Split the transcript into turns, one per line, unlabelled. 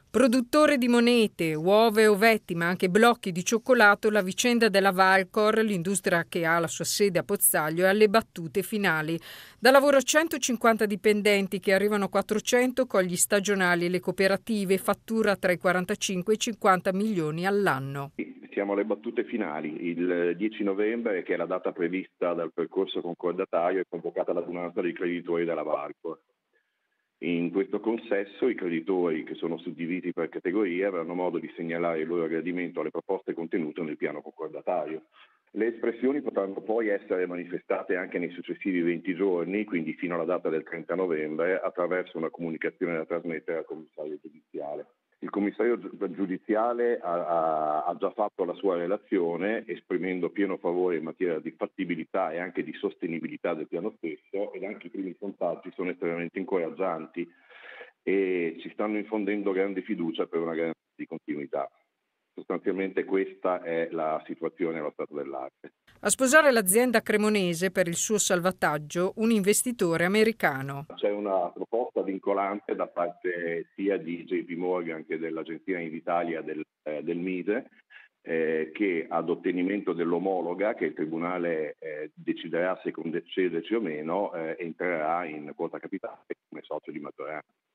Produttore di monete, uova e ovetti, ma anche blocchi di cioccolato, la vicenda della Valcor, l'industria che ha la sua sede a Pozzaglio, è alle battute finali. Da lavoro 150 dipendenti che arrivano a 400 con gli stagionali e le cooperative, fattura tra i 45 e i 50 milioni all'anno.
Siamo alle battute finali. Il 10 novembre, che è la data prevista dal percorso concordatario, è convocata l'adunanza dei creditori della Valcor. In questo consesso i creditori, che sono suddivisi per categorie, avranno modo di segnalare il loro gradimento alle proposte contenute nel piano concordatario. Le espressioni potranno poi essere manifestate anche nei successivi 20 giorni, quindi fino alla data del 30 novembre, attraverso una comunicazione da trasmettere al commissario giudiziale. Il commissario giudiziale ha già fatto la sua relazione esprimendo pieno favore in materia di fattibilità e anche di sostenibilità del piano stesso, ed anche i primi sondaggi sono estremamente incoraggianti e ci stanno infondendo grande fiducia per una garanzia di continuità. Sostanzialmente questa è la situazione allo stato dell'arte.
A sposare l'azienda cremonese per il suo salvataggio un investitore americano.
C'è una proposta vincolante da parte sia di JP Morgan che dell'Agenzia in Italia del MISE, che ad ottenimento dell'omologa, che il Tribunale deciderà se concederci o meno, entrerà in quota capitale come socio di maggioranza.